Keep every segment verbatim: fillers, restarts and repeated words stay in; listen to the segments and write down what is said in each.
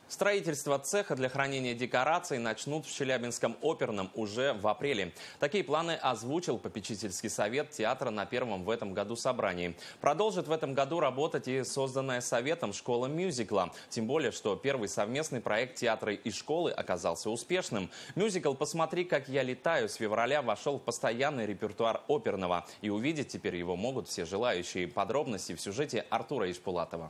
Строительство цеха для хранения декораций начнут в Челябинском оперном уже в апреле. Такие планы озвучил попечительский совет театра на первом в этом году собрании. Продолжит в этом году работать и созданная советом школа мюзикла. Тем более, что первый совместный проект театра и школы оказался успешным. Мюзикл «Посмотри, как я летаю» с февраля вошел в постоянный репертуар оперного. И увидеть теперь его могут все желающие. Подробности в сюжете Артура Ишпулатова.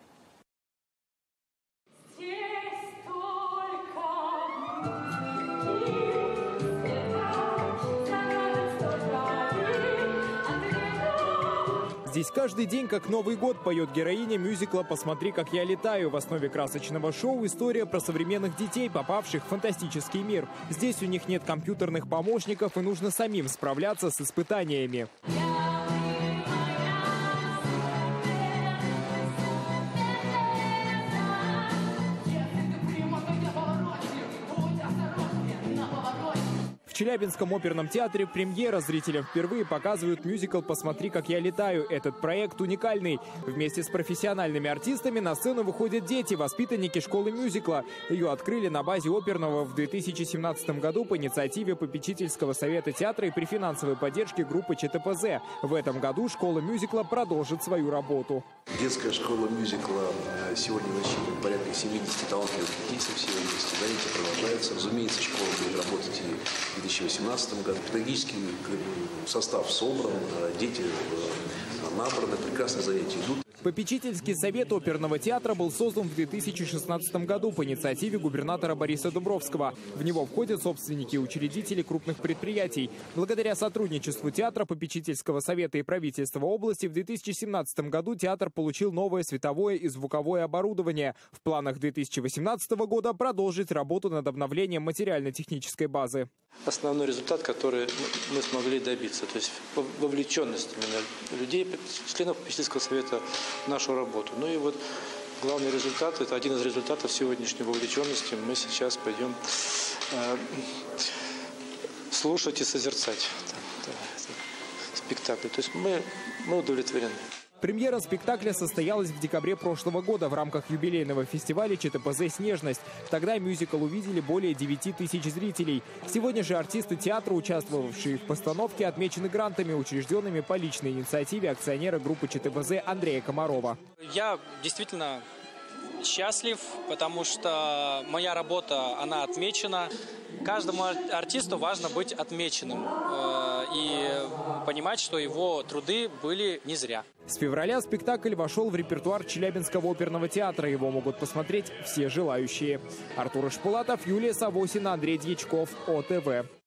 Здесь каждый день, как Новый год, поет героиня мюзикла «Посмотри, как я летаю». В основе красочного шоу история про современных детей, попавших в фантастический мир. Здесь у них нет компьютерных помощников и нужно самим справляться с испытаниями. В Челябинском оперном театре премьера. Зрителям впервые показывают мюзикл «Посмотри, как я летаю». Этот проект уникальный. Вместе с профессиональными артистами на сцену выходят дети, воспитанники школы мюзикла. Ее открыли на базе оперного в две тысячи семнадцатом году по инициативе попечительского совета театра и при финансовой поддержке группы ЧТПЗ. В этом году школа мюзикла продолжит свою работу. Детская школа мюзикла сегодня насчитывает порядка семидесяти талантливых детей со всей области. Занятия продолжаются. Разумеется, школа будет работать и в две тысячи восемнадцатом году. Педагогический состав собран, дети набраны, прекрасные занятия идут. Попечительский совет оперного театра был создан в две тысячи шестнадцатом году по инициативе губернатора Бориса Дубровского. В него входят собственники и учредители крупных предприятий. Благодаря сотрудничеству театра, попечительского совета и правительства области в две тысячи семнадцатом году театр получил новое световое и звуковое оборудование. В планах две тысячи восемнадцатого года продолжить работу над обновлением материально-технической базы. Основной результат, который мы смогли добиться, то есть вовлеченность именно людей, членов попечительского совета в нашу работу. Ну и вот главный результат, это один из результатов сегодняшней вовлеченности. Мы сейчас пойдем э, слушать и созерцать спектакль. То есть мы, мы удовлетворены. Премьера спектакля состоялась в декабре прошлого года в рамках юбилейного фестиваля ЧТПЗ «Снежность». Тогда мюзикл увидели более девяти тысяч зрителей. Сегодня же артисты театра, участвовавшие в постановке, отмечены грантами, учрежденными по личной инициативе акционера группы ЧТПЗ Андрея Комарова. Я действительно счастлив, потому что моя работа, она отмечена. Каждому артисту важно быть отмеченным э, и понимать, что его труды были не зря. С февраля спектакль вошел в репертуар Челябинского оперного театра. Его могут посмотреть все желающие. Артур Ишпулатов, Юлия Савосина, Андрей Дьячков, ОТВ.